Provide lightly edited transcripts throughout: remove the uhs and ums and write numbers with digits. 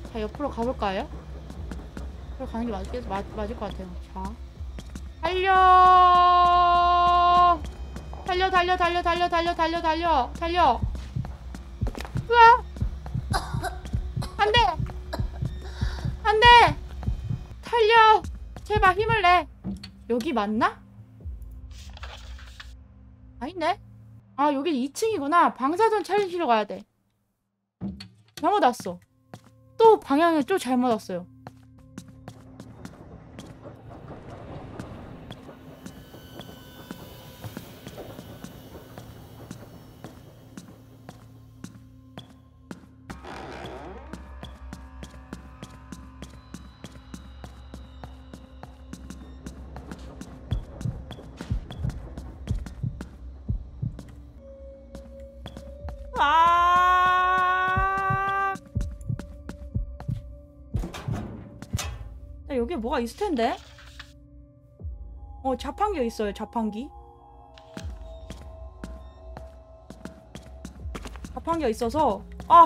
자, 옆으로 가볼까요? 옆으로 가는 게 맞을 것 같아요. 자, 달려! 달려, 달려, 달려, 달려, 달려, 달려, 달려, 달려! 으아! 안 돼! 안 돼! 달려! 제발 힘을 내! 여기 맞나? 아닌데? 아, 여기 2층이구나. 방사선 촬영실로 가야 돼. 잘못 왔어. 또 방향을 또 잘못 왔어요. 아! 야, 여기 뭐가 있을 텐데? 자판기가 있어요, 자판기. 자판기가 있어서,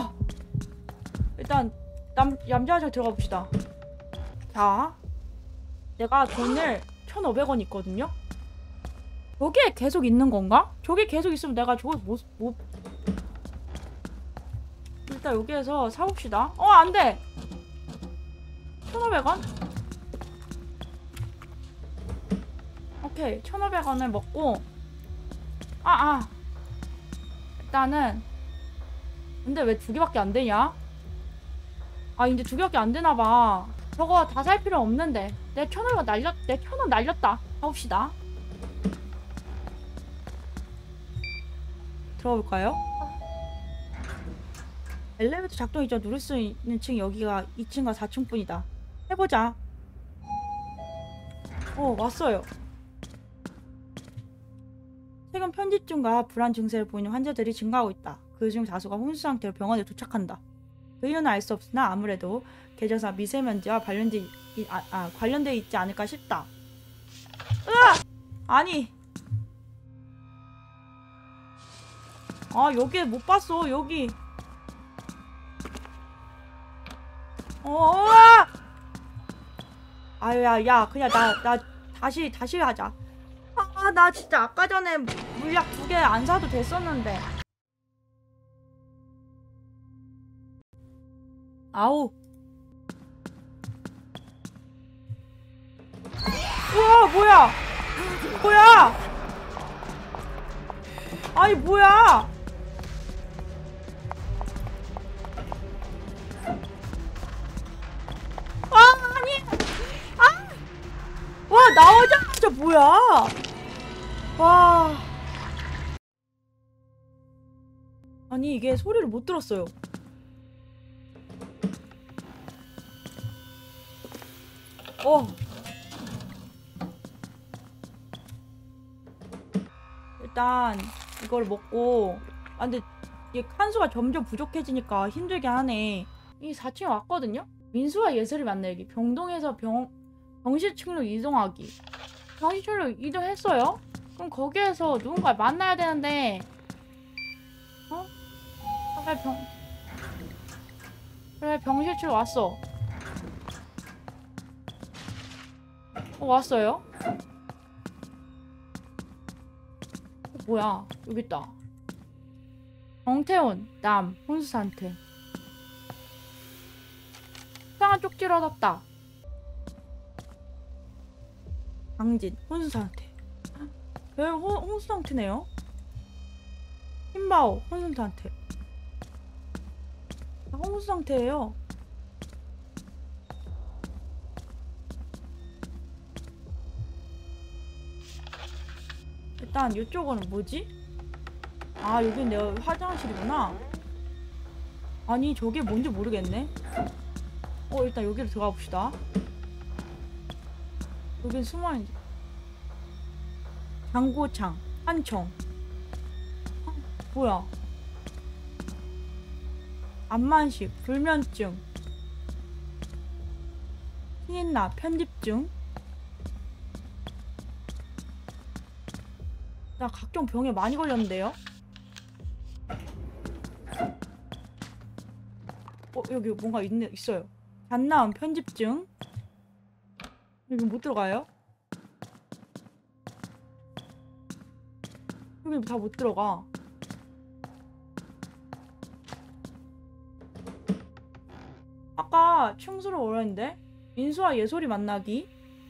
일단, 얌전하게 들어가 봅시다. 자, 내가 돈을 1,500원 있거든요? 저게 계속 있는 건가? 저게 계속 있으면 내가 저걸 일단 여기에서 사봅시다. 안 돼! 1,500원? 오케이, 1,500원을 먹고, 일단은, 근데 왜 2개밖에 안 되냐? 이제 2개밖에 안 되나봐. 저거 다 살 필요 없는데. 내 1,000원 날렸다. 가봅시다. 들어볼까요? 엘리베이터 작동 이전 누를 수 있는 층이 여기가 2층과 4층뿐이다. 해보자. 왔어요. 최근 편집증과 불안 증세를 보이는 환자들이 증가하고 있다. 그중 다수가 혼수 상태로 병원에 도착한다. 그 이유는 알 수 없으나 아무래도 계절사 미세먼지와 관련돼 있지 않을까 싶다. 으아! 아니. 여기 못 봤어. 여기. 야, 그냥 나 다시 하자. 나 진짜 아까 전에 물약 2개 안 사도 됐었는데. 아우. 우와, 뭐야? 아니, 뭐야? 아니. 와, 나오자마자 뭐야? 와. 아니, 이게 소리를 못 들었어요. 일단 이걸 먹고 근데 이 칸수가 점점 부족해지니까 힘들게 하네. 이 4층에 왔거든요? 민수와 예슬이 만나. 여기 병동에서 병실층으로 이동하기. 병실층으로 이동했어요? 그럼 거기에서 누군가를 만나야 되는데 그래, 병실층으로 왔어. 왔어요? 뭐야, 여기 있다. 정태훈, 남, 혼수 상태. 이상한 쪽지를 얻었다. 강진, 혼수 상태. 혼수 상태네요. 흰바오, 혼수 상태. 혼수 상태예요. 일단 이쪽은 뭐지? 여긴 내 화장실이구나. 아니, 저게 뭔지 모르겠네. 일단 여기로 들어가 봅시다. 여긴 숨어있는 장고창, 한청. 뭐야? 암만식, 불면증, 희인나, 편집증. 나 각종 병에 많이 걸렸는데요? 여기 뭔가 있어요. 잣나온 편집증. 여기 못 들어가요? 여기 다 못 들어가. 아까 충수로 오랬는데 민수와 예솔이 만나기.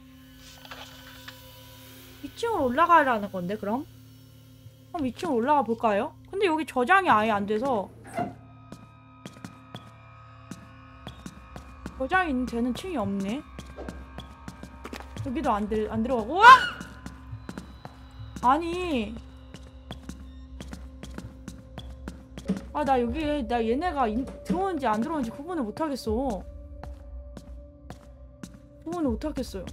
2층으로 올라가라는 건데 그럼 2층으로 올라가 볼까요? 근데 여기 저장이 아예 안 돼서 저장이 되는 층이 없네. 여기도 안 들어가고. 와! 아니 나 여기 나 얘네가 들어오는지 안 들어오는지 구분을 못하겠어. 구분을 못하겠어요.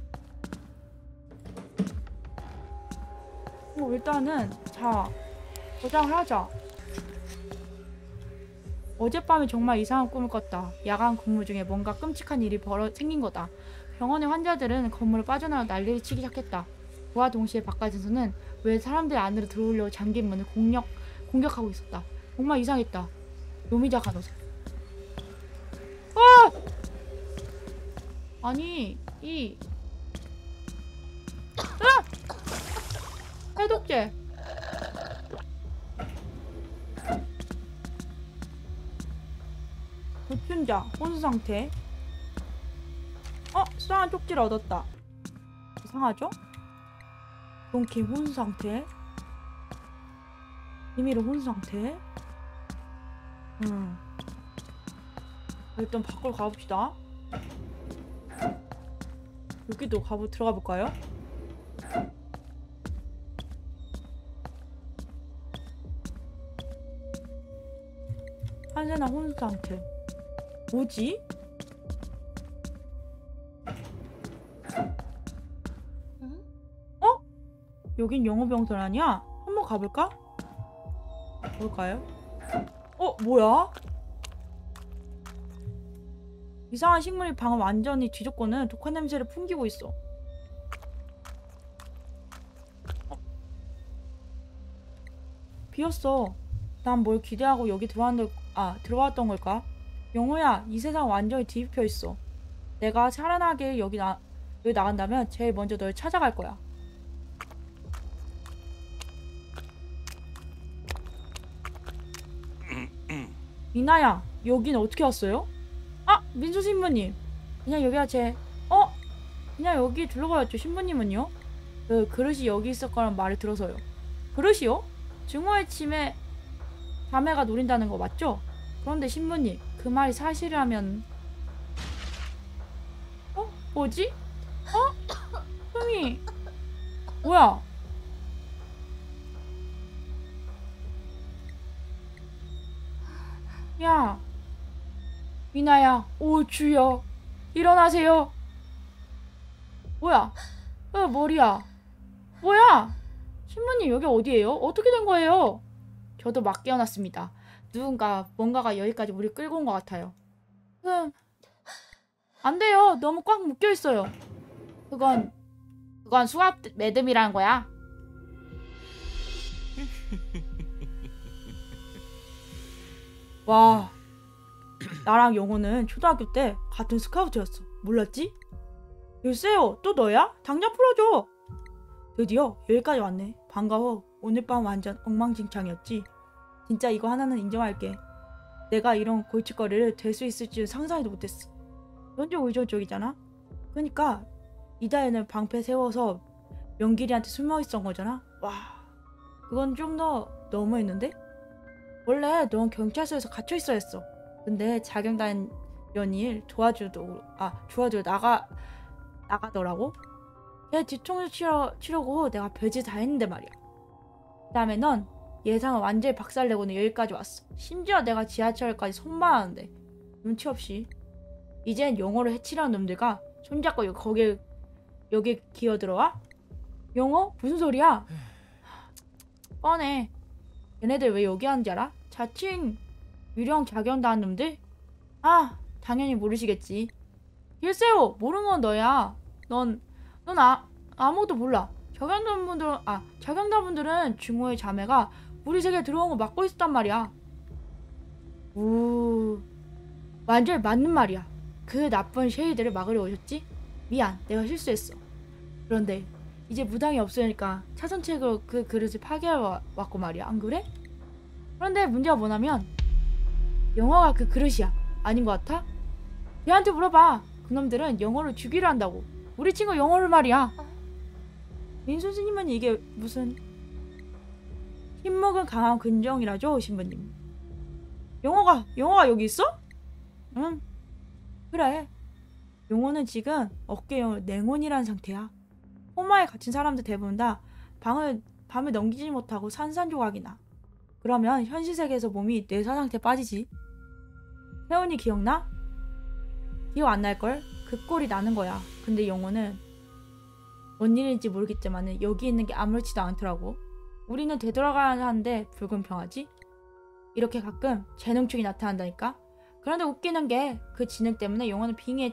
일단은 자 저장을 하자. 어젯밤에 정말 이상한 꿈을 꿨다. 야간 근무 중에 뭔가 끔찍한 일이 생긴 거다. 병원의 환자들은 건물을 빠져나와 난리를 치기 시작했다. 그와 동시에 바깥에서는 왜 사람들이 안으로 들어오려고 잠긴 문을 공격하고 있었다. 정말 이상했다. 요미자 간호사. 아니 해독제. 보춘자 혼수 상태. 수상한 쪽지를 얻었다. 이상하죠? 동키 혼수 상태. 비밀의 혼수 상태. 일단 밖으로 가봅시다. 여기도 들어가 볼까요? 한세나 혼수 상태. 뭐지? 여긴 영어병설 아니야? 한번 가볼까? 볼까요? 뭐야? 이상한 식물이 방을 완전히 뒤덮고는 독한 냄새를 풍기고 있어. 비었어. 난 뭘 기대하고 여기 들어왔던 걸까? 영호야, 이 세상 완전히 뒤집혀 있어. 내가 살아나게 여기 나간다면 제일 먼저 널 찾아갈 거야. 미나야, 여긴 어떻게 왔어요? 민수 신부님. 그냥 여기가 그냥 여기 둘러가였죠. 신부님은요? 그 그릇이 여기 있을 거란 말을 들어서요. 그릇이요? 증오의 자매가 노린다는 거 맞죠? 그런데 신부님, 그 말이 사실이라면 뭐지? 흥이 뭐야? 야, 미나야, 오 주여, 일어나세요. 뭐야? 머리야. 뭐야? 신부님 여기 어디예요? 어떻게 된 거예요? 저도 막 깨어났습니다. 뭔가가 여기까지 우리 끌고 온 것 같아요. 안 돼요. 너무 꽉 묶여 있어요. 그건 수압 매듭이라는 거야. 와, 나랑 영호는 초등학교 때 같은 스카우트였어. 몰랐지? 글쎄요, 또 너야? 당장 풀어줘. 드디어 여기까지 왔네. 반가워. 오늘 밤 완전 엉망진창이었지. 진짜 이거 하나는 인정할게. 내가 이런 골칫거리를 될 수 있을 줄 상상해도 못했어. 넌 좀 의존적이잖아. 그러니까 이다혜는 방패 세워서 명길이한테 숨어 있었던 거잖아. 와, 그건 좀 더 너무했는데? 원래 넌 경찰서에서 갇혀 있어야 했어. 근데 자경단 연일 도와주러 나가더라고. 걔 뒤통수 치려고 내가 별짓 다 했는데 말이야. 그 다음에 넌 예상을 완전히 박살내고는 여기까지 왔어. 심지어 내가 지하철까지 손봐하는데 눈치 없이. 이젠 영호를 해치려는 놈들과 손잡고 여기 기어들어와? 영호? 무슨 소리야? 뻔해. 얘네들 왜 여기 하는지 알아? 자칭 유령 자경단 놈들? 당연히 모르시겠지. 글쎄요, 모르는 건 너야. 넌 아무것도 몰라. 자경단분들은 증오의 자매가 우리 세계에 들어온 거 막고 있었단 말이야. 완전히 맞는 말이야. 그 나쁜 쉐이드를 막으려 오셨지? 미안, 내가 실수했어. 그런데 이제 무당이 없으니까 차선책으로 그 그릇을 파괴하러 왔고 말이야. 안 그래? 그런데 문제가 뭐냐면 영어가 그 그릇이야. 아닌 것 같아? 걔한테 물어봐. 그놈들은 영어를 주기로 한다고. 우리 친구 영어를 말이야. 민수 스님은 이게 무슨 힘먹은 강한 근정이라죠, 신부님. 영어가 여기 있어? 응, 그래. 용호는 지금 어깨에 냉온이라는 상태야. 코마에 갇힌 사람들 대부분 다 밤을 넘기지 못하고 산산조각이 나. 그러면 현실 세계에서 몸이 뇌사 상태에 빠지지. 세훈이 기억나? 기억 안 날걸? 그 꼴이 나는 거야. 근데 용호는 뭔 일인지 모르겠지만 여기 있는 게 아무렇지도 않더라고. 우리는 되돌아가야 하는데 불공평하지? 이렇게 가끔 재능충이 나타난다니까? 그런데 웃기는 게 그 지능 때문에 용호는 빙의에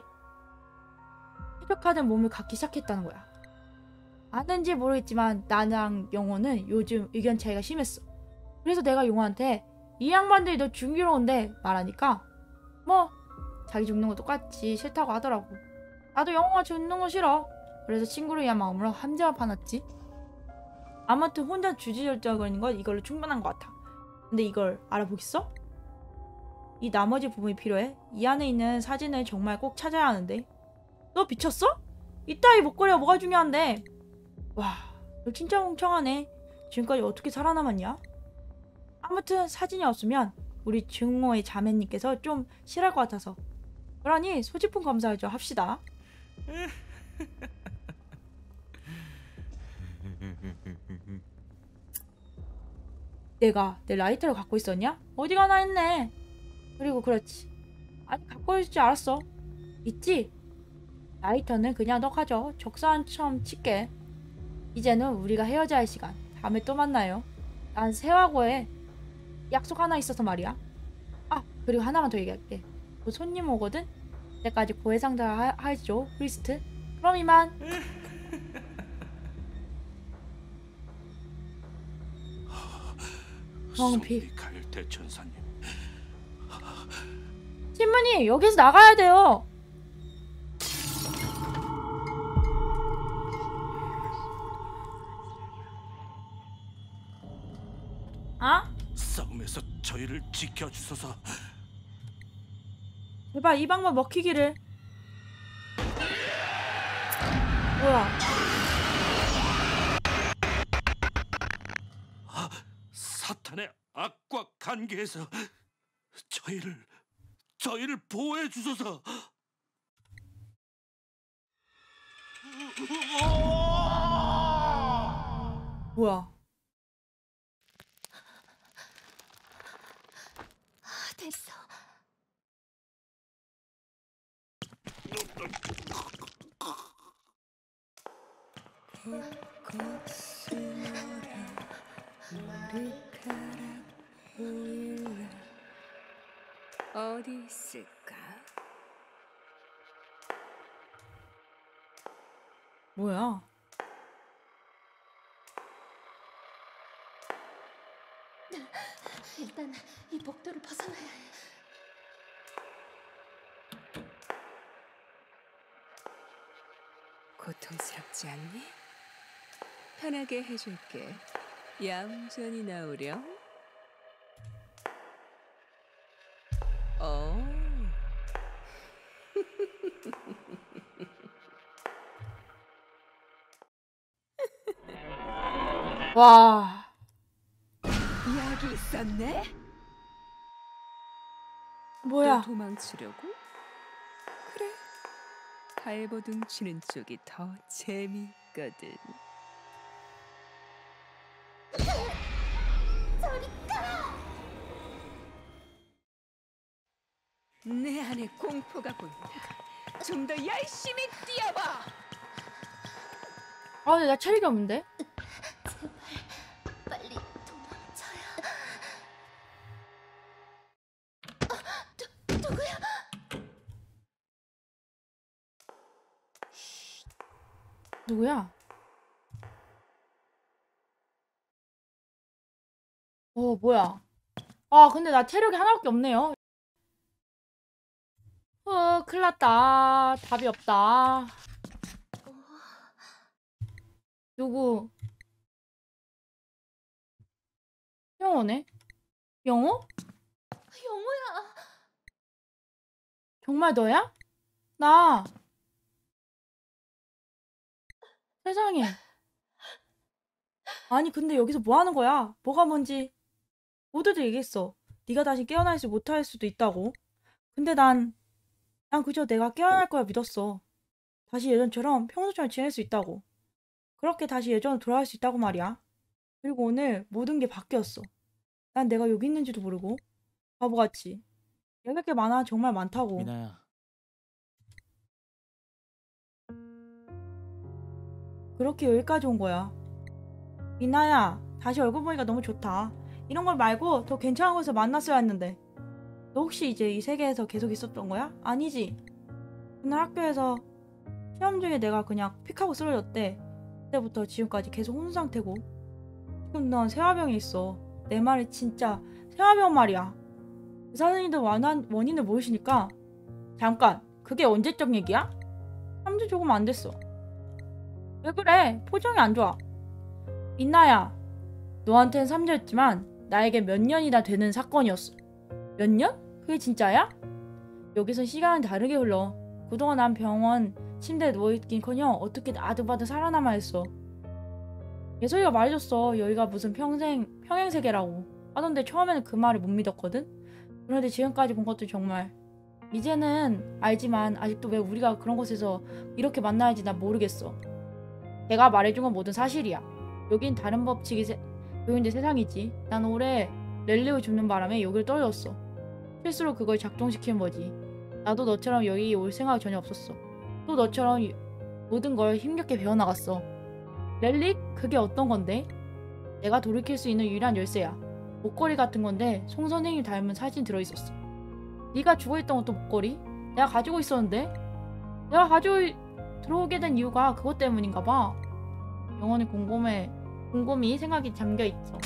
최적화된 몸을 갖기 시작했다는 거야. 아는지 모르겠지만 나랑 용호는 요즘 의견 차이가 심했어. 그래서 내가 용호한테 이 양반들이 너 죽이러 온대 말하니까 뭐 자기 죽는 거 똑같지 싫다고 하더라고. 나도 영호가 죽는 거 싫어. 그래서 친구를 위한 마음으로 함정을 파놨지. 아무튼 혼자 주지절적거리는 건 이걸로 충분한 것 같아. 근데 이걸 알아보겠어? 이 나머지 부분이 필요해. 이 안에 있는 사진을 정말 꼭 찾아야 하는데. 너 미쳤어? 이따위 목걸이가 뭐가 중요한데. 와, 너 진짜 멍청하네. 지금까지 어떻게 살아남았냐? 아무튼 사진이 없으면 우리 증오의 자매님께서 좀 싫어할 것 같아서. 그러니 소지품 검사를 좀 합시다. 내가 내 라이터를 갖고 있었냐? 어디 가나 했네. 그리고 그렇지. 아니 갖고 있을 줄 알았어. 있지? 라이터는 그냥 너 가져. 적산처럼 칠게. 이제는 우리가 헤어져야 할 시간. 다음에 또 만나요. 난 세화고에 약속 하나 있어서 말이야. 아, 그리고 하나만 더 얘기할게. 곧 손님 오거든? 그때까지 고해상달 하죠, 프리스트. 그럼 이만. 멍피. 미카엘 대천사님. 신부님, 여기서 나가야 돼요. 아? 싸움에서 저희를 지켜주소서. 제발 이 방법 먹히기를. 뭐야? 사탄의 악과 관계에서 저희를 보호해 주소서. 뭐야? 됐어. 어디 있을까? 뭐야? 일단 이 복도를 벗어나야 해. 고통스럽지 않니? 편하게 해줄게. 얌전히 나오렴. 와. 여기 있었네? 뭐야? 또 도망치려고? 그래. 발버둥 치는 쪽이 더 재미있거든. 내 안에 공포가 보인다. 좀 더 열심히 뛰어봐. 아, 근데 나 체력이 없는데? 빨리 도망쳐야. 누구야? 누구야? 뭐야? 아, 근데 나 체력이 하나밖에 없네요. 큰일 났다. 답이 없다. 누구? 영어네? 영어? 영호야. 정말 너야? 나. 세상에. 아니 근데 여기서 뭐 하는 거야? 뭐가 뭔지 모두들 얘기했어. 네가 다시 깨어나지 못할 수도 있다고. 근데 난 그저 내가 깨어날 거야 믿었어. 다시 예전처럼 평소처럼 지낼 수 있다고. 그렇게 다시 예전으로 돌아갈 수 있다고 말이야. 그리고 오늘 모든 게 바뀌었어. 난 내가 여기 있는지도 모르고 바보같이. 얘기할 게 많아 정말 많다고. 미나야, 그렇게 여기까지 온 거야. 미나야, 다시 얼굴 보니까 너무 좋다. 이런 걸 말고 더 괜찮은 곳에서 만났어야 했는데. 너 혹시 이제 이 세계에서 계속 있었던 거야? 아니지. 그날 학교에서 시험 중에 내가 그냥 픽하고 쓰러졌대. 그때부터 지금까지 계속 혼수 상태고. 지금 넌 세화병에 있어. 내 말이 진짜 세화병 말이야. 의사선생님도 원인을 모르시니까. 잠깐, 그게 언제적 얘기야? 3주 조금 안 됐어. 왜 그래? 표정이 안 좋아. 민나야, 너한텐 3주였지만 나에게 몇 년이나 되는 사건이었어. 몇 년? 그게 진짜야? 여기선 시간은 다르게 흘러. 그동안 난 병원 침대에 누워있긴커녕 어떻게 아득바득 살아남아 했어. 예솔이가 말해줬어. 여기가 무슨 평행세계라고 하던데 처음에는 그 말을 못 믿었거든? 그런데 지금까지 본 것도 정말. 이제는 알지만 아직도 왜 우리가 그런 곳에서 이렇게 만나야지 난 모르겠어. 내가 말해준 건 모든 사실이야. 여긴 다른 법칙이 요인데 세상이지. 난 올해 렐리오 줍는 바람에 여기를 떨어졌어. 실수로 그걸 작동시키는 거지. 나도 너처럼 여기 올 생각 전혀 없었어. 또 너처럼 모든 걸 힘겹게 배워나갔어. 렐릭? 그게 어떤 건데? 내가 돌이킬 수 있는 유일한 열쇠야. 목걸이 같은 건데 송 선생님 닮은 사진 들어있었어. 네가 죽어있던 것도 목걸이? 내가 가지고 있었는데? 내가 가지고 들어오게 된 이유가 그것 때문인가 봐. 영원히 곰곰이 생각이 잠겨있어.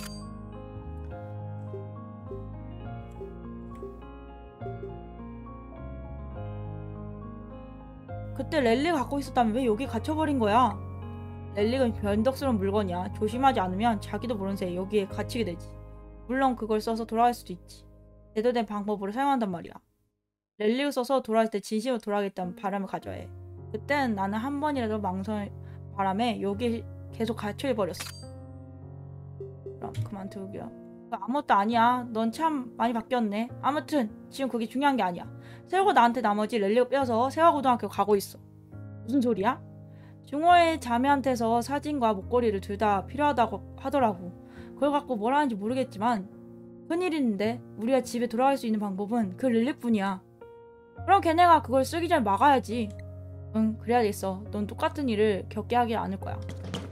그때 렐릭 갖고 있었다면 왜 여기 갇혀버린 거야? 렐릭은 변덕스러운 물건이야. 조심하지 않으면 자기도 모른 새에 여기에 갇히게 되지. 물론 그걸 써서 돌아갈 수도 있지. 제대로 된 방법으로 사용한단 말이야. 렐릭을 써서 돌아갈 때 진심으로 돌아가겠다는 바람을 가져야 해. 그때는 나는 한 번이라도 망설 바람에 여기에 계속 갇혀버렸어. 그럼 그만 두고요. 아무것도 아니야. 넌 참 많이 바뀌었네. 아무튼 지금 그게 중요한 게 아니야. 세호가 나한테 나머지 렐리를 빼서 세화고등학교 가고 있어. 무슨 소리야? 중호의 자매한테서 사진과 목걸이를 둘 다 필요하다고 하더라고. 그걸 갖고 뭘 하는지 모르겠지만 큰일인데 우리가 집에 돌아갈 수 있는 방법은 그 렐릭뿐이야. 그럼 걔네가 그걸 쓰기 전에 막아야지. 응, 그래야겠어. 넌 똑같은 일을 겪게 하지 않을 거야.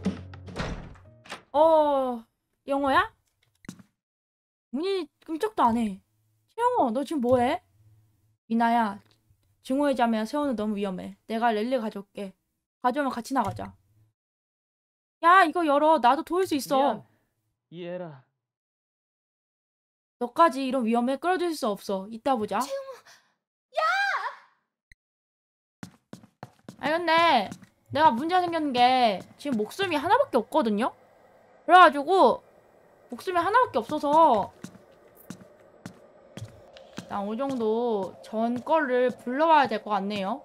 영어야? 문이 끔찍도 안 해. 최영호, 너 지금 뭐해? 미나야, 증오의 자매야. 세호는 너무 위험해. 내가 랠리 가져올게. 가져오면 같이 나가자. 야, 이거 열어. 나도 도울 수 있어. 미안. 이해해라. 너까지 이런 위험에 끌어들일 수 없어. 이따 보자. 채용아, 아니 근데 내가 문제가 생겼는 게 지금 목숨이 하나밖에 없거든요? 그래가지고 목숨이 하나밖에 없어서 난 어느 정도 전 거를 불러와야 될 것 같네요.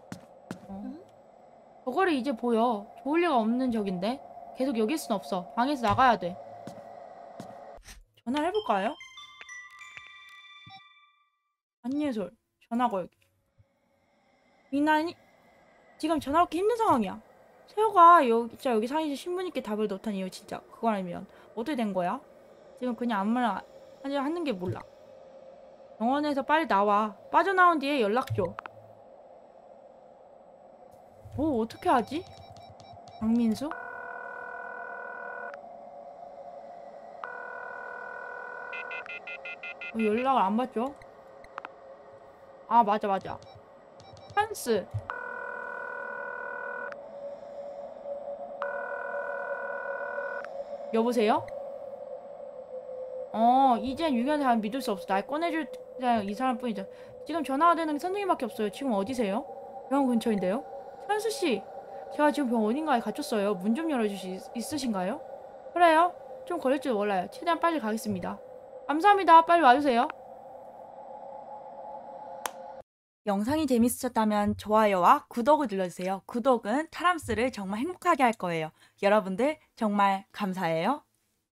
저거를 이제 보여. 좋을 리가 없는 적인데 계속 여기 있을 순 없어. 방에서 나가야 돼. 전화를 해볼까요? 안예솔 전화 걸기. 미나니 지금 전화 받기 힘든 상황이야. 세호가 진짜 여기 사이에 신분있게 답을 넣던 이유 진짜 그거 아니면 어떻게 된 거야? 지금 그냥 아무 말 하는 게 몰라. 병원에서 빨리 나와. 빠져나온 뒤에 연락 줘. 뭐 어떻게 하지? 강민수? 왜 연락을 안 받죠? 아 맞아. 한스. 여보세요? 이젠 유기한 사람 믿을 수 없어. 날 꺼내줄 그냥 이 사람뿐이죠. 지금 전화가 되는 게 선생님밖에 없어요. 지금 어디세요? 병원 근처인데요. 찬수 씨, 제가 지금 병원 어딘가에 갇혔어요. 문 좀 열어주실 수 있으신가요? 그래요. 좀 걸릴지도 몰라요. 최대한 빨리 가겠습니다. 감사합니다. 빨리 와주세요. 영상이 재밌으셨다면 좋아요와 구독을 눌러주세요. 구독은 타람스를 정말 행복하게 할 거예요. 여러분들 정말 감사해요.